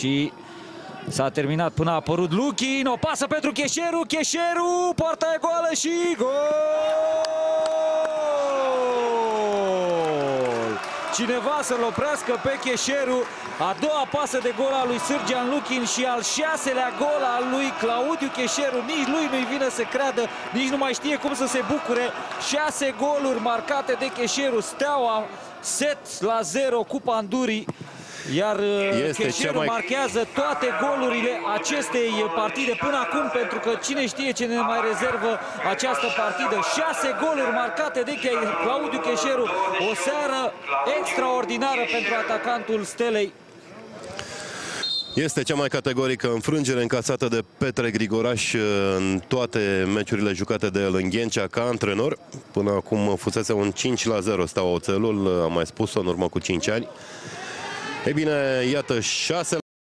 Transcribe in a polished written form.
și s-a terminat până a apărut Luchin. O pasă pentru Cheșeru, Cheșeru, poarta e goală și gol! Cineva să-l oprească pe Cheșeru. A doua pasă de gol a lui Sârgean Luchin și al 6-lea gol al lui Claudiu Cheșeru. Nici lui nu-i vine să creadă, nici nu mai știe cum să se bucure. 6 goluri marcate de Cheșeru. Steaua set la 0 cu Pandurii. Iar Cheșeru marchează toate golurile acestei partide până acum, pentru că cine știe ce ne mai rezervă această partidă. 6 goluri marcate de Claudiu Cheșeru. O seară extraordinară pentru atacantul Stelei. Este cea mai categorică înfrângere încasată de Petre Grigoraș în toate meciurile jucate de el în Ghencea ca antrenor. Până acum fusese un 5-0 Steaua Oțelul, am mai spus-o în urmă cu 5 ani. Ei bine, iată 6